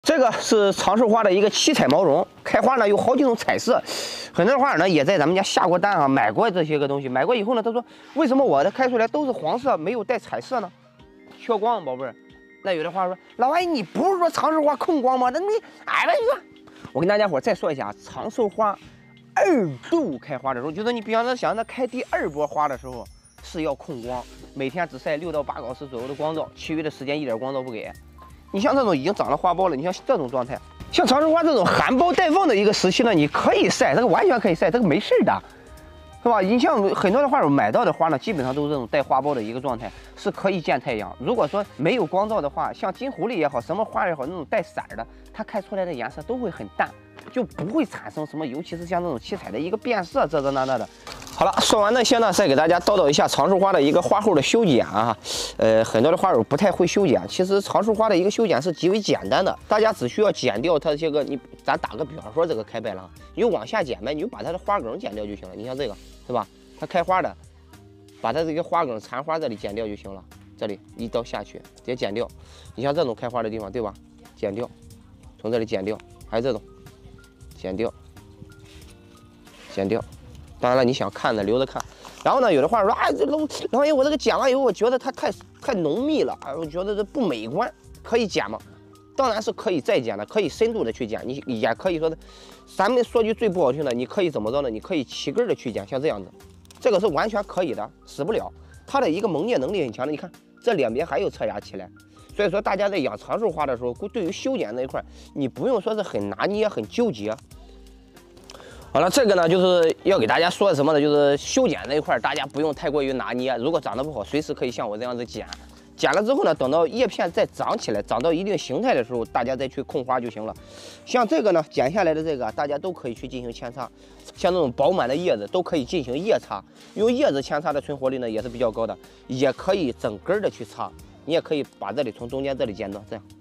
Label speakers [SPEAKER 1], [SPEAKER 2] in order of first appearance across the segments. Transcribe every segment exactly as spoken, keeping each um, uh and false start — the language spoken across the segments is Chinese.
[SPEAKER 1] 这个是长寿花的一个七彩毛绒，开花呢有好几种彩色，很多花友呢也在咱们家下过单啊，买过这些个东西，买过以后呢，他说为什么我的开出来都是黄色，没有带彩色呢？缺光，宝贝儿。那有的花说，老阿姨你不是说长寿花控光吗？那你哎呀，我跟大家伙再说一下，长寿花二度开花的时候，就是你比方说想它开第二波花的时候是要控光，每天只晒六到八小时左右的光照，其余的时间一点光照不给。 你像这种已经长了花苞了，你像这种状态，像长寿花这种含苞待放的一个时期呢，你可以晒，这个完全可以晒，这个没事的，是吧？你像很多的花友买到的花呢，基本上都是这种带花苞的一个状态，是可以见太阳。如果说没有光照的话，像金狐狸也好，什么花也好，那种带色的，它开出来的颜色都会很淡，就不会产生什么，尤其是像这种七彩的一个变色，这这那那的。 好了，说完这些呢，再给大家叨叨一下长寿花的一个花后的修剪啊。呃，很多的花友不太会修剪，其实长寿花的一个修剪是极为简单的，大家只需要剪掉它这个，你咱打个比方说这个开败浪，你就往下剪呗，你就把它的花梗剪掉就行了。你像这个是吧？它开花的，把它这个花梗残花这里剪掉就行了，这里一刀下去直接剪掉。你像这种开花的地方，对吧？剪掉，从这里剪掉，还有这种，剪掉，剪掉。 当然了，你想看的留着看。然后呢，有的话说，哎，这老老爷，我这个剪完以后，我觉得它太太浓密了，啊，我觉得这不美观，可以剪吗？当然是可以再剪的，可以深度的去剪。你也可以说的，咱们说句最不好听的，你可以怎么着呢？你可以齐根的去剪，像这样子，这个是完全可以的，死不了。它的一个萌叶能力很强的，你看这两边还有侧芽起来。所以说，大家在养长寿花的时候，对于修剪那一块，你不用说是很拿捏、很纠结。 好了，这个呢就是要给大家说什么呢？就是修剪那一块，大家不用太过于拿捏。如果长得不好，随时可以像我这样子剪。剪了之后呢，等到叶片再长起来，长到一定形态的时候，大家再去控花就行了。像这个呢，剪下来的这个，大家都可以去进行扦插。像这种饱满的叶子，都可以进行叶插。用叶子扦插的存活率呢也是比较高的，也可以整根的去插。你也可以把这里从中间这里剪到这样。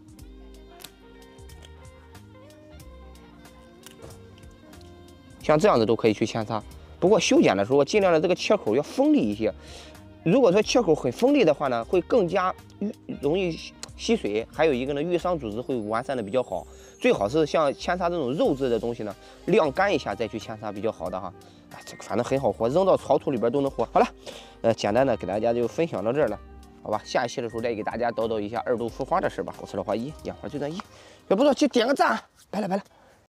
[SPEAKER 1] 像这样子都可以去扦插，不过修剪的时候尽量的这个切口要锋利一些。如果说切口很锋利的话呢，会更加容易吸水，还有一个呢，愈伤组织会完善的比较好。最好是像扦插这种肉质的东西呢，晾干一下再去扦插比较好的哈。哎，这个反正很好活，扔到草土里边都能活。好了，呃，简单的给大家就分享到这儿了，好吧？下一期的时候再给大家叨叨一下二度复花的事吧。我是老花一，养花就这一，要不错，去点个赞，拜了拜了。